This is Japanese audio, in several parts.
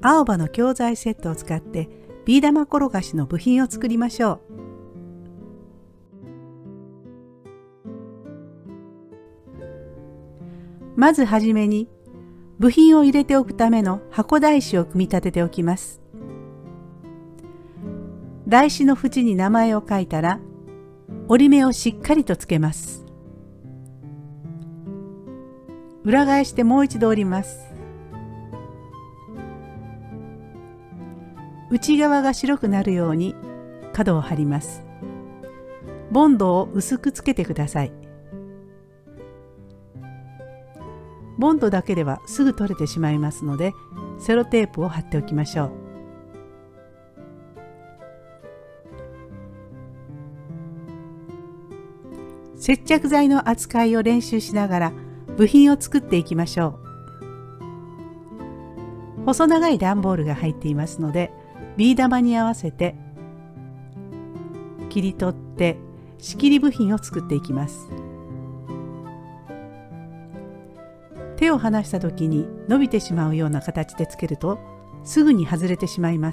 青葉の教材セットを使ってビー玉転がしの部品を作りましょう。まずはじめに部品を入れておくための箱台紙を組み立てておきます。台紙の縁に名前を書いたら折り目をしっかりとつけます。裏返してもう一度折ります。内側が白くなるように角を貼ります。ボンドを薄くつけてください。ボンドだけではすぐ取れてしまいますので、セロテープを貼っておきましょう。接着剤の扱いを練習しながら部品を作っていきましょう。細長い段ボールが入っていますので、ビー玉に合わせて切り取って仕切り部品を作っていきます。手を離した時に伸びてしまうような形でつけるとすぐに外れてしまいます。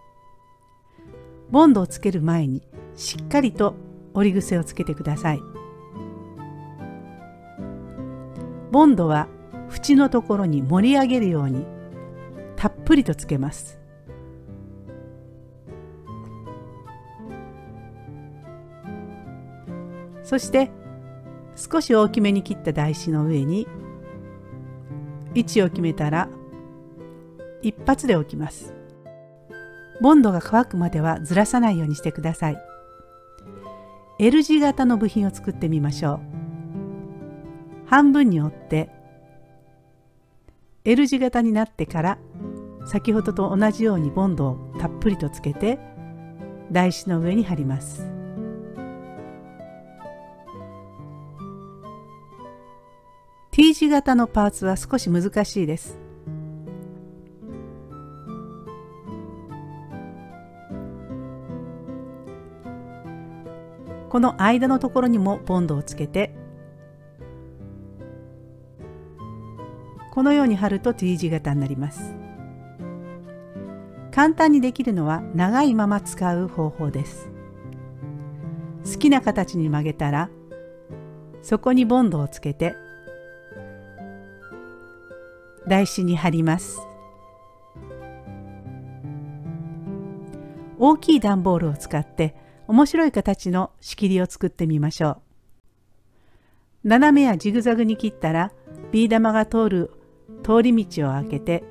ボンドをつける前にしっかりと折り癖をつけてください。ボンドは縁のところに盛り上げるようにたっぷりとつけます。そして少し大きめに切った台紙の上に位置を決めたら一発で置きます。ボンドが乾くまではずらさないようにしてください。L 字型の部品を作ってみましょう。半分に折って L 字型になってから先ほどと同じようにボンドをたっぷりとつけて台紙の上に貼ります。T 字型のパーツは少し難しいです。この間のところにもボンドをつけて、このように貼ると T 字型になります。簡単にできるのは長いまま使う方法です。好きな形に曲げたら、そこにボンドをつけて台紙に貼ります。大きい段ボールを使って面白い形の仕切りを作ってみましょう。斜めやジグザグに切ったらビー玉が通る通り道を開けて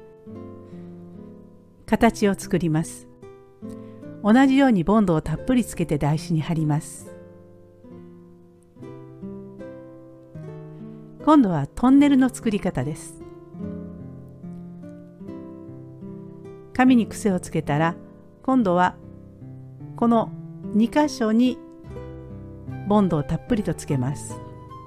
形を作ります。同じようにボンドをたっぷりつけて台紙に貼ります。今度はトンネルの作り方です。紙に癖をつけたら、今度はこの2箇所にボンドをたっぷりとつけます。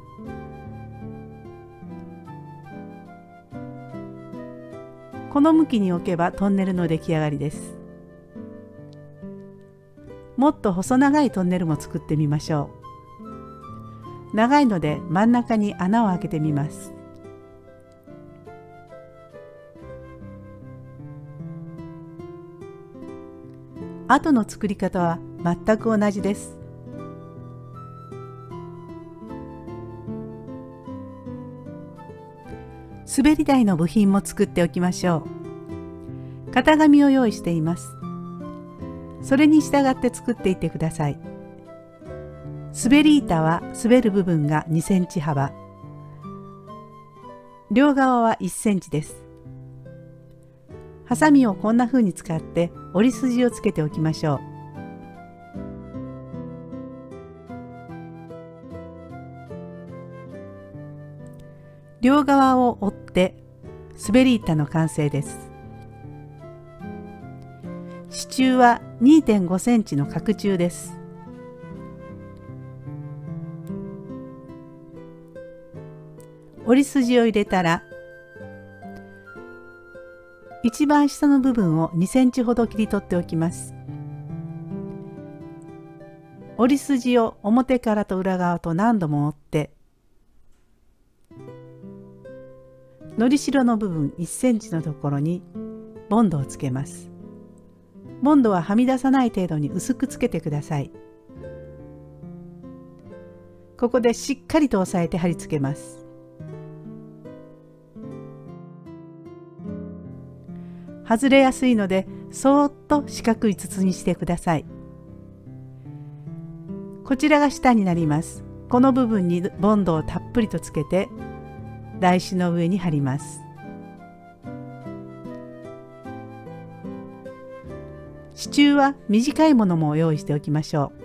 この向きに置けばトンネルの出来上がりです。もっと細長いトンネルも作ってみましょう。長いので真ん中に穴を開けてみます。後の作り方は全く同じです。滑り台の部品も作っておきましょう。型紙を用意しています。それに従って作っていってください。滑り板は滑る部分が2センチ幅、両側は1センチです。ハサミをこんな風に使って折り筋をつけておきましょう。両側を折って滑り板の完成です。支柱は 2.5 センチの角柱です。折り筋を入れたら一番下の部分を2センチほど切り取っておきます。折り筋を表からと裏側と何度も折って、のりしろの部分1センチのところにボンドをつけます。ボンドははみ出さない程度に薄くつけてください。ここでしっかりと押さえて貼り付けます。外れやすいので、そーっと四角い筒にしてください。こちらが下になります。この部分にボンドをたっぷりとつけて、台紙の上に貼ります。支柱は短いものも用意しておきましょう。